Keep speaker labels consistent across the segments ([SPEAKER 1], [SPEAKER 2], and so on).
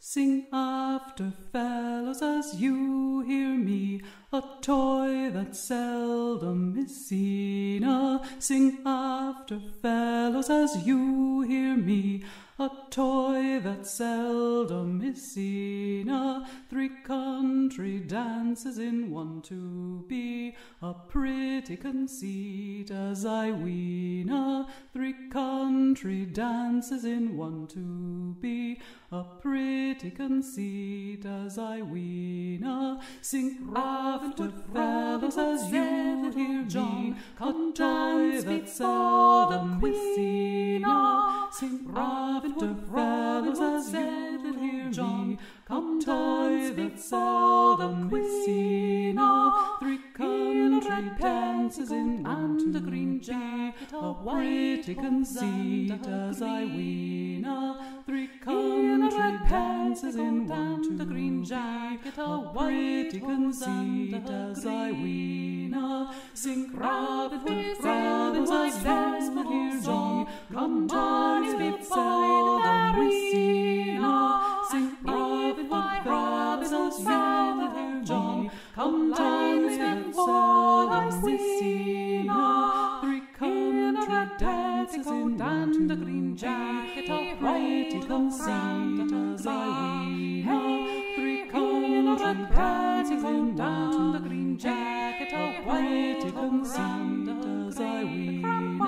[SPEAKER 1] Sing after, fellows, as you hear me, a toy that seldom is seen. Sing after, fellows, as you hear me, a toy that seldom is seen. 3 country dances in one to be a pretty conceit, as I ween. 3 country dances in one to be a pretty conceit, as I ween. Sing after, fellows, as you hear me, a toy that seldom is seen. Sing after, fellows, as you hear me, a toy that seldom is seen. 3 country dances in one to green jacket, a pretty conceit, as I ween. 3 country dances in one to green jacket, a pretty conceit, as I ween. Sing after, fellows, as you hear me, come toys that seldom is seen. Sing after, fellows, as you hear me, come toys that seldom is seen. 3 country dances in one to green jacket, a pretty conceit, as I ween. 3 country dances in one to green jacket, a pretty conceit, as I ween.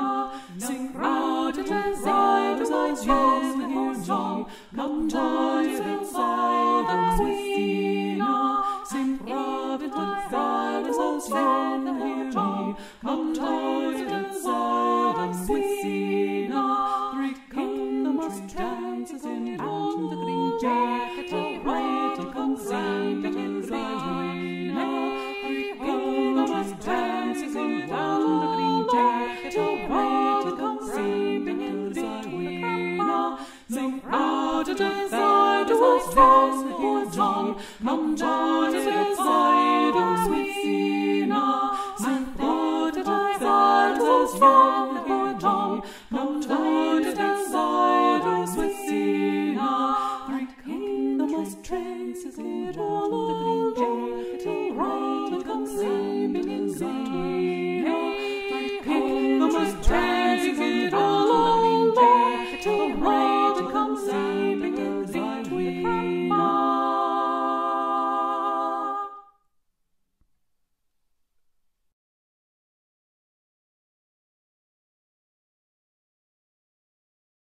[SPEAKER 1] Sing after, fellows, as you hear me, come toys that seldom is seen. Sing after, fellows, as you hear me, come toys that seldom is seen. 3 country dances in one to green jacket, a pretty conceit, as I ween. 3 country dances in one to green jacket, a pretty conceit, as I ween. Sing after, fellows, as you hear me, come toys that seldom is seen. Sing after, fellows, as you hear me, come toys